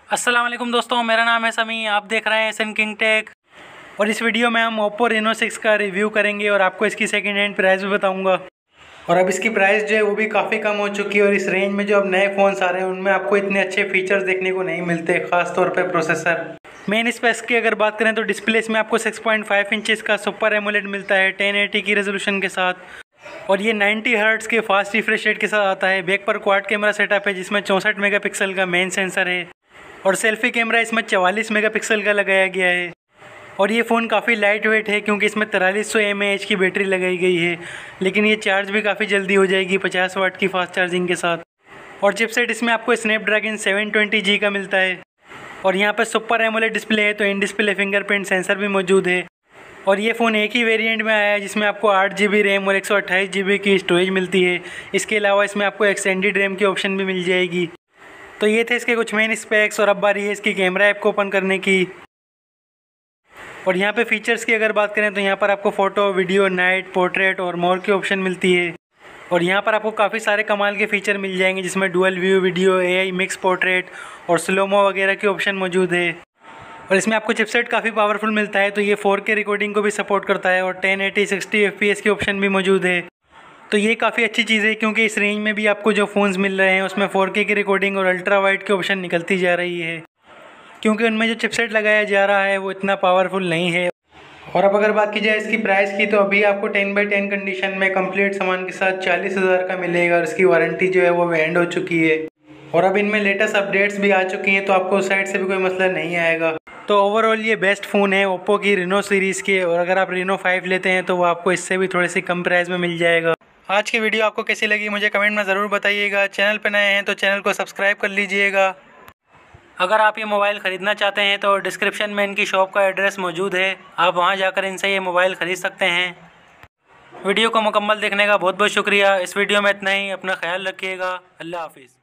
अस्सलाम वालेकुम दोस्तों, मेरा नाम है समी। आप देख रहे हैं एसएन किंग टेक और इस वीडियो में हम ओप्पो रेनो 6 का रिव्यू करेंगे और आपको इसकी सेकंड हैंड प्राइस भी बताऊंगा। और अब इसकी प्राइस जो है वो भी काफ़ी कम हो चुकी है और इस रेंज में जो अब नए फ़ोन्स आ रहे हैं उनमें आपको इतने अच्छे फीचर्स देखने को नहीं मिलते, खास तौर पर प्रोसेसर। मेन स्पेक्स की अगर बात करें तो डिस्प्ले इसमें आपको 6.5 इंचेस का सुपर एमोलेड मिलता है 1080 की रेजोल्यूशन के साथ और ये 90 हर्ट्ज़ के फास्ट रिफ्रेश रेट के साथ आता है। बैक पर क्वाड कैमरा सेटअप है जिसमें 64 मेगापिक्सल का मेन सेंसर है और सेल्फी कैमरा इसमें 44 मेगापिक्सल का लगाया गया है। और ये फ़ोन काफ़ी लाइट वेट है क्योंकि इसमें 4300 mAh की बैटरी लगाई गई है, लेकिन ये चार्ज भी काफ़ी जल्दी हो जाएगी 50 वाट की फास्ट चार्जिंग के साथ। और चिपसेट इसमें आपको स्नैपड्रैगन 720G का मिलता है और यहाँ पर सुपर एमोलेड डिस्प्ले है तो इन डिस्प्ले फिंगरप्रिंट सेंसर भी मौजूद है। और ये फ़ोन एक ही वेरिएंट में आया है जिसमें आपको 8GB रैम और 128GB की स्टोरेज मिलती है। इसके अलावा इसमें आपको एक्सटेंडेड रैम की ऑप्शन भी मिल जाएगी। तो ये थे इसके कुछ मेन स्पेक्स और अब बारी है इसकी कैमरा ऐप को ओपन करने की। और यहाँ पे फीचर्स की अगर बात करें तो यहाँ पर आपको फ़ोटो, वीडियो, नाइट, पोर्ट्रेट और मोर की ऑप्शन मिलती है। और यहाँ पर आपको काफ़ी सारे कमाल के फीचर मिल जाएंगे जिसमें dual view video, AI mix portrait और स्लोमो वगैरह की ऑप्शन मौजूद है। और इसमें आपको चिपसेट काफ़ी पावरफुल मिलता है तो ये 4K रिकॉर्डिंग को भी सपोर्ट करता है और 1080 60 FPS की ऑप्शन भी मौजूद है। तो ये काफ़ी अच्छी चीज़ है क्योंकि इस रेंज में भी आपको जो फ़ोन्स मिल रहे हैं उसमें 4K की रिकॉर्डिंग और अल्ट्रा वाइड की ऑप्शन निकलती जा रही है क्योंकि उनमें जो चिपसेट लगाया जा रहा है वो इतना पावरफुल नहीं है। और अब अगर बात की जाए इसकी प्राइस की तो अभी आपको 10/10 कंडीशन में कंप्लीट सामान के साथ 40,000 का मिलेगा और इसकी वारंटी जो है वो एंड हो चुकी है। और अब इनमें लेटेस्ट अपडेट्स भी आ चुकी हैं तो आपको उस साइड से भी कोई मसला नहीं आएगा। तो ओवरऑल ये बेस्ट फ़ोन है ओप्पो की रेनो सीरीज़ के और अगर आप रेनो 5 लेते हैं तो वो आपको इससे भी थोड़ी सी कम प्राइस में मिल जाएगा। आज की वीडियो आपको कैसी लगी मुझे कमेंट में ज़रूर बताइएगा। चैनल पर नए हैं तो चैनल को सब्सक्राइब कर लीजिएगा। अगर आप ये मोबाइल ख़रीदना चाहते हैं तो डिस्क्रिप्शन में इनकी शॉप का एड्रेस मौजूद है, आप वहां जाकर इनसे ये मोबाइल ख़रीद सकते हैं। वीडियो को मुकम्मल देखने का बहुत बहुत शुक्रिया। इस वीडियो में इतना ही। अपना ख्याल रखिएगा। अल्लाह हाफिज़।